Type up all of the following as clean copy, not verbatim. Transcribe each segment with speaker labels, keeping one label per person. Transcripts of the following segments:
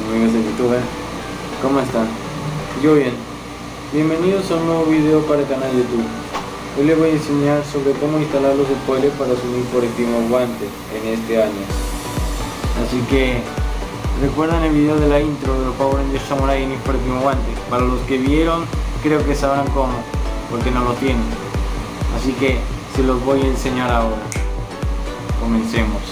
Speaker 1: amigos de YouTube, ¿cómo están? Yo bien. Bienvenidos a un nuevo video para el canal de YouTube. Hoy les voy a enseñar sobre cómo instalar los spoilers para su Need for Speed Most Wanted en este año. Así que recuerdan el video de la intro de los Power Rangers Samurai en Need for Speed Most Wanted. Para los que vieron, creo que sabrán cómo, porque no lo tienen. Así que se los voy a enseñar ahora. Comencemos.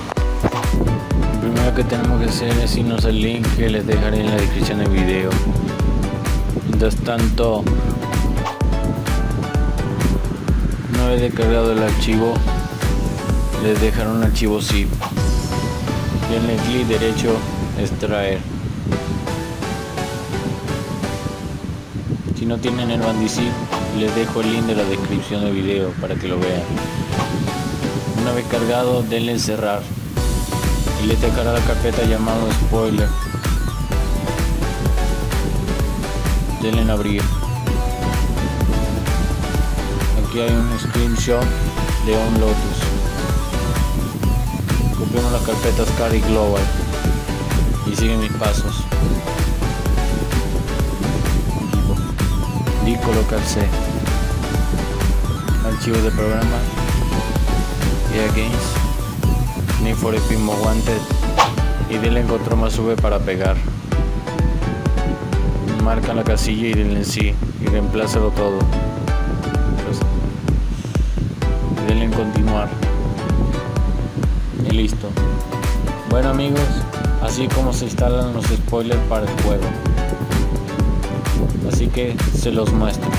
Speaker 2: Lo primero que tenemos que hacer es irnos al link que les dejaré en la descripción del video. Mientras tanto, una vez descargado el archivo, les dejaré un archivo zip. Denle clic derecho, extraer. Si no tienen el bandizip, les dejo el link de la descripción del video para que lo vean. Una vez cargado, denle en cerrar y le dejará la carpeta llamada spoiler. Denle en abrir. Aquí hay un screenshot de un Lotus. Copiamos las carpetas Car y Global y siguen mis pasos. Di colocar C, archivos de programa, EA Games, Need for Speed Most Wanted y denle en control más V para pegar. Marca la casilla y denle en sí y reemplázalo todo. Y denle en continuar y listo. Bueno amigos, así como se instalan los spoilers para el juego. Así que se los muestro.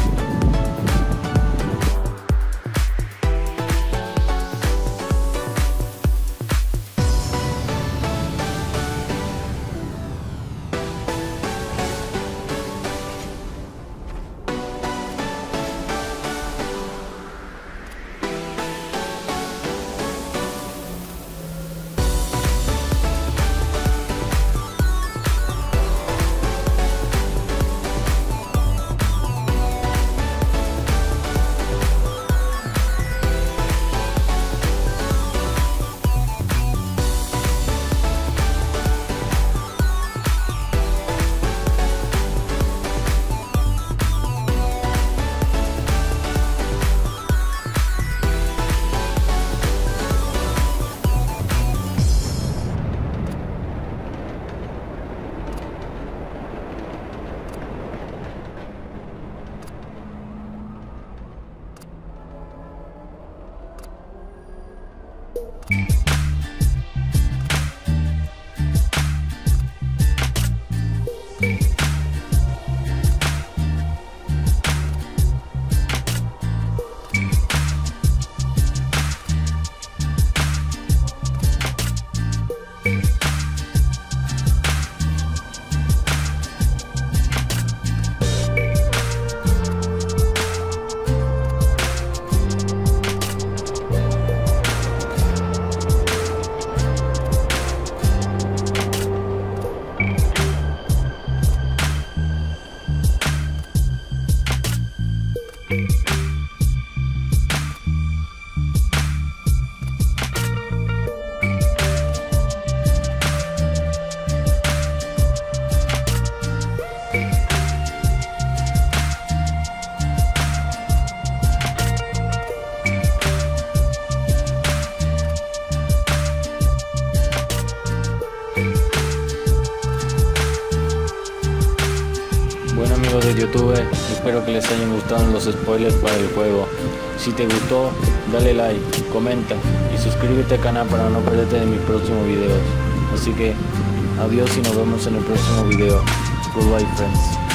Speaker 2: Bueno amigos de YouTube, espero que les hayan gustado los spoilers para el juego. Si te gustó, dale like, comenta y suscríbete al canal para no perderte de mis próximos videos. Así que adiós y nos vemos en el próximo video. Goodbye friends.